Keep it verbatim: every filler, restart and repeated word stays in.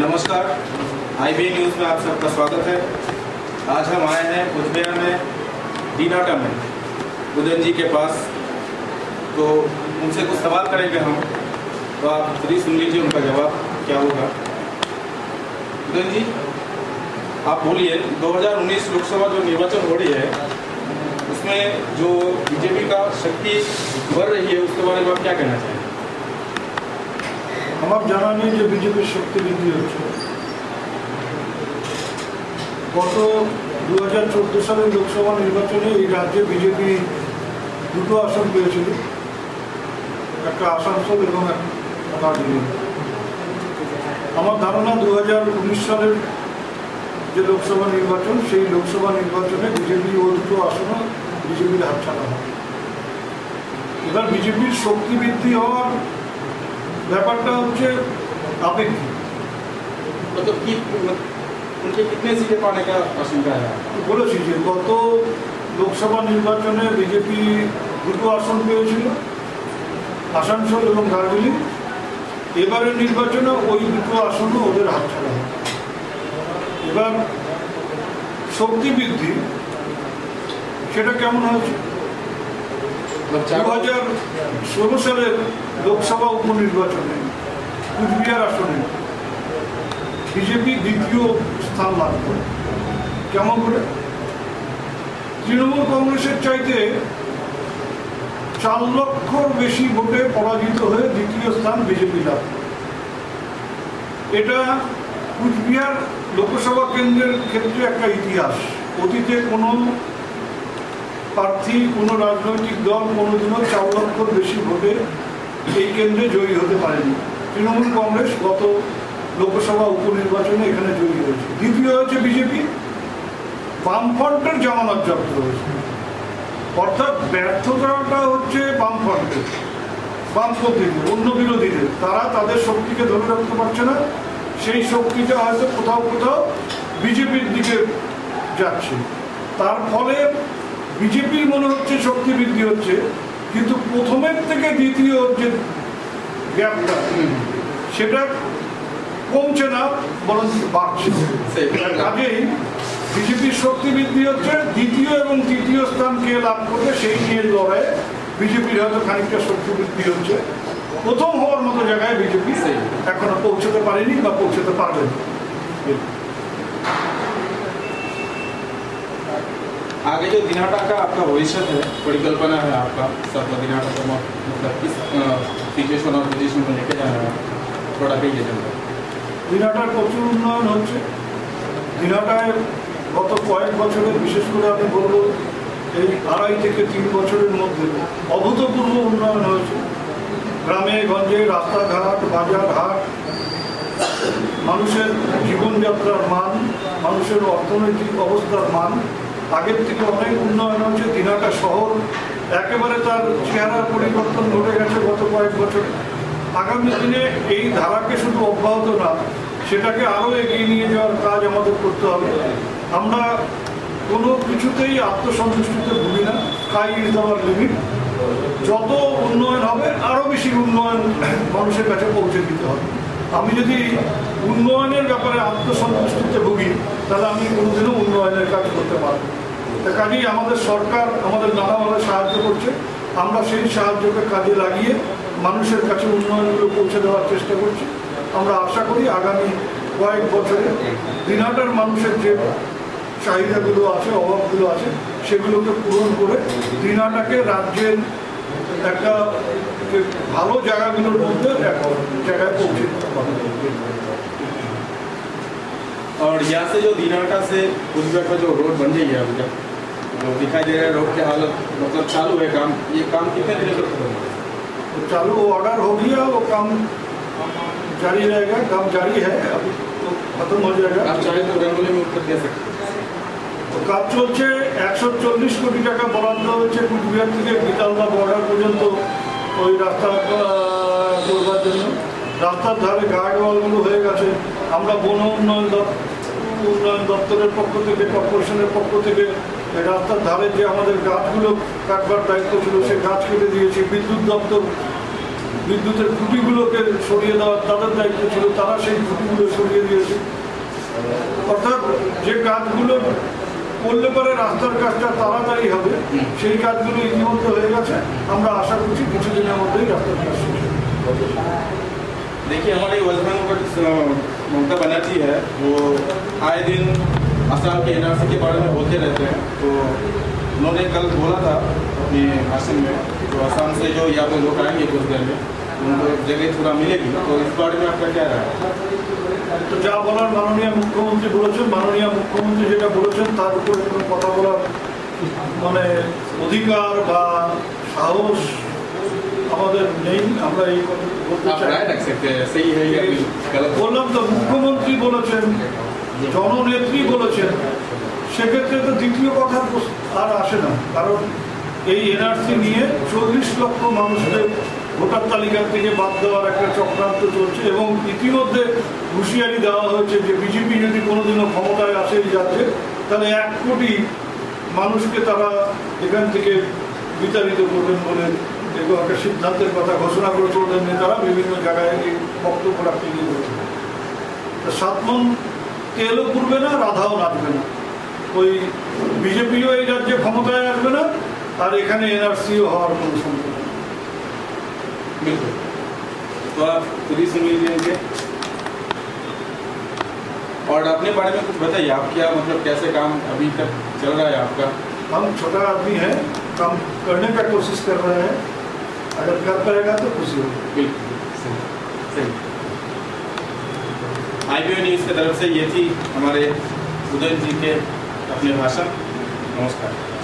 नमस्कार, आई.बी.ए न्यूज़ में आप सबका स्वागत है। आज हम आए हैं कुचबिहार में दीनाटा में उदयन जी के पास, तो उनसे कुछ सवाल करेंगे हम, तो आप खुद ही सुन लीजिए उनका जवाब क्या होगा। उदयन जी, आप बोलिए, दो हज़ार उन्नीस लोकसभा जो निर्वाचन हो रही है उसमें जो बीजेपी का शक्ति बढ़ रही है उसके बारे में आप क्या कहना चाहेंगे? আমার জানা নেই যে বিজেপির শক্তি বৃদ্ধি হচ্ছে। গত দু হাজার চোদ্দো সালের লোকসভা নির্বাচনে এই রাজ্যে বিজেপি দুটো আসন পেয়েছিল, একটা আসানসোল এবং একটা দার্জিলিং। আমার ধারণা দু হাজার উনিশ সালের যে লোকসভা নির্বাচন, সেই লোকসভা নির্বাচনে বিজেপি ও দুটো আসনও বিজেপির হাতছাড়া হয়। এবার বিজেপির শক্তি বৃদ্ধি হওয়ার ব্যাপারটা হচ্ছে আপেক্ষিক। मतलब कि उनके कितने सीटें पाने का आशंका है? বলেছি যে গত লোকসভা নির্বাচনে বিজেপি দুটো আসন পেয়েছিল, আসানসোল এবং দার্জিলিং। এবারের নির্বাচনে ওই দুটো আসনও ওদের হাতছাড়া হয়। এবার শক্তি বৃদ্ধি সেটা কেমন হয়েছে? দু হাজার ষোলো সালের লোকসভা উপনির্বাচনে কুচবিহার আসনে বিজেপি দ্বিতীয় স্থান লাভ করে। কেমন করে? তৃণমূল কংগ্রেসের চাইতে চার লক্ষর বেশি ভোটে পরাজিত হয়ে দ্বিতীয় স্থান বিজেপি লাভ করে। এটা কুচবিহার লোকসভা কেন্দ্রের ক্ষেত্রে একটা ইতিহাস। অতীতে কোনো প্রার্থী, কোনো রাজনৈতিক দল কোনোদিনও চার লক্ষর বেশি ভোটে এই কেন্দ্রে জয়ী হতে পারেনি। তৃণমূল কংগ্রেস গত লোকসভা উপনির্বাচনে এখানে জয়ী হয়েছে। দ্বিতীয় হয়েছে বিজেপি। বামফ্রন্টের জামানত জব্দ হয়েছে, অর্থাৎ ব্যর্থতাটা হচ্ছে বামফ্রন্টের, বামপন্থীদের, অন্য বিরোধীদের। তারা তাদের শক্তিকে ধরে রাখতে পারছে না, সেই শক্তিটা হয়তো কোথাও কোথাও বিজেপির দিকে যাচ্ছে। তার ফলে বিজেপির মনে হচ্ছে শক্তি বৃদ্ধি হচ্ছে, কিন্তু প্রথমের থেকে দ্বিতীয় যে গ্যাপটা সেটা কমছে না, বরং বাড়ছে। কাজেই বিজেপির শক্তি বৃদ্ধি হচ্ছে। দ্বিতীয় এবং তৃতীয় স্থান কে লাভ করবে সেই নিয়ে লড়াইয়ে বিজেপির হয়তো খানিকটা শক্তি বৃদ্ধি হচ্ছে। প্রথম হওয়ার মতো জায়গায় বিজেপি এখনো পৌঁছতে পারেনি বা পৌঁছতে পারবে না। आगे जो दिनाटा का आपका भविष्य है, परिकल्पना है आपका, सब दिनाटा को मतलब किस सिचुएशन और पोजीशन में लेके जाना है, थोड़ा कहिए जल्दी। দিনাটার প্রচুর উন্নয়ন হচ্ছে। দিনাটায় গত কয়েক বছরে, বিশেষ করে আমি বলবো এই আড়াই থেকে তিন বছরের মধ্যে অভূতপূর্ব উন্নয়ন হয়েছে। গ্রামে গঞ্জে রাস্তাঘাট, বাজার হাট, মানুষের জীবনযাত্রার মান, মানুষের অর্থনৈতিক অবস্থার মান আগের থেকে অনেক উন্নয়ন হচ্ছে। দিনাটা শহর একেবারে তার চেহারার পরিবর্তন ঘটে গেছে গত কয়েক বছরে। আগামী দিনে এই ধারাকে শুধু অব্যাহত না, সেটাকে আরও এগিয়ে নিয়ে যাওয়ার কাজ আমাদের করতে হবে। আমরা কোনো কিছুতেই আত্মসন্তুষ্টিতে ভুগি না, স্কাই ইজ আওয়ার লিমিট। যত উন্নয়ন হবে আরও বেশি উন্নয়ন মানুষের কাছে পৌঁছে দিতে হবে। আমি যদি উন্নয়নের ব্যাপারে আত্মসন্তুষ্টিতে ভুগি, তাহলে আমি কোনোদিনও উন্নয়নের কাজ করতে পারব না। কাজেই আমাদের সরকার আমাদের নানাভাবে সাহায্য করছে। আমরা সেই সাহায্যকে কাজে লাগিয়ে মানুষের কাছে উন্নয়নগুলো পৌঁছে দেওয়ার চেষ্টা করছি। আমরা আশা করি আগামী কয়েক বছরে দিনাটার মানুষের যে চাহিদাগুলো আছে, অভাবগুলো আছে, সেগুলোকে পূরণ করে দিনাটাকে রাজ্যের একটা ভালো জায়গাগুলোর মধ্যে একটা জায়গায় পৌঁছে দিতে পারবে। और यहाँ से जो दिनाटा से कुचबिहार का जो रोड बन रही है अभी तक, जो दिखाई दे रहा है रोड की हालत, मतलब चालू है काम, ये काम कितने दिन तक खत्म होगा? तो चालू ऑर्डर हो गया, वो काम जारी रहेगा। काम जारी है, अभी तो खत्म हो जाएगा। आप चाहे तो रंगोली में उत्तर दे सकते हैं। তো কাজ চলছে। একশো চল্লিশ কোটি টাকা বরাদ্দ হয়েছে কুচবিহার থেকে বিতালদা বর্ডার পর্যন্ত ওই রাস্তা করবার জন্য। রাস্তার ধারে গার্ডওয়ালগুলো হয়ে গেছে। আমরা বন উন্নয়ন উন্নয়ন দপ্তরের পক্ষ থেকে, কর্পোরেশনের পক্ষ থেকে রাস্তার ধারে যে আমাদের গাছগুলো কাটবার দায়িত্ব ছিল, সে গাছ কেটে দিয়েছি। বিদ্যুৎ দপ্তর বিদ্যুতের খুঁটিগুলোকে সরিয়ে দেওয়ার তাদের দায়িত্ব ছিল, তারা সেই খুঁটিগুলো সরিয়ে দিয়েছে। অর্থাৎ যে কাজগুলো করলে পরে রাস্তার কাজটা তাড়াতাড়ি হবে সেই কাজগুলো ইতিমধ্যে হয়ে গেছে। আমরা আশা করছি কিছুদিনের মধ্যেই রাস্তার কাজ শেষ হবে। देखिए, हमारे वेस्ट बंगाल का ममता बनर्जी है, वो आए दिन असम के एनआरसी के बारे में बोलते रहते हैं। तो उन्होंने कल बोला था अपने भाषण में, तो असम से जो यहाँ पे लोग आएंगे कुछ देर में उनको जगह थोड़ा मिलेगी, तो इस बारे में आपका क्या राय है? তো যা বলার মাননীয় মুখ্যমন্ত্রী বলেছেন, মাননীয় মুখ্যমন্ত্রী যেটা বলেছেন তার উপরে কোনো কথা বলার মানে অধিকার বা সাহস আমাদের নেই। আমরা এই কথা বলতে চাই। বললাম তো, মুখ্যমন্ত্রী বলেছেন, জননেত্রী বলেছেন, সেক্ষেত্রে তো দ্বিতীয় কথা আর আসে না। কারণ এই এনআরসি নিয়ে চল্লিশ লক্ষ মানুষকে ভোটার তালিকা থেকে বাদ দেওয়ার একটা চক্রান্ত চলছে এবং ইতিমধ্যে হুঁশিয়ারি দেওয়া হয়েছে যে বিজেপি যদি কোনোদিনও ক্ষমতায় আসে এই রাজ্যে, তাহলে এক কোটি মানুষকে তারা এখান থেকে বিতাড়িত করবেন বলে এরকম একটা সিদ্ধান্তের কথা ঘোষণা করে চলবেন নেতারা বিভিন্ন জায়গায় এই বক্তব্য রাখতে গিয়ে বলছেন। সাতমন তেলও পুড়বে না, রাধাও নাচবে না। ওই বিজেপিও এই রাজ্যে ক্ষমতায় আসবে না, আর এখানে এনআরসিও হওয়ার কোনো সম্ভাবনা। बिल्कुल, तो आप खुद ही सुन लीजिए। और अपने बारे में कुछ बताइए, आप क्या मतलब कैसे काम अभी तक चल रहा है आपका? हम छोटा आदमी है, काम करने का कोशिश कर रहे हैं, अगर कर पाएगा तो खुशी होगी। बिल्कुल सही सही। आईबीओ न्यूज़ की तरफ से ये थी हमारे उदय जी के अपने भाषण। नमस्कार।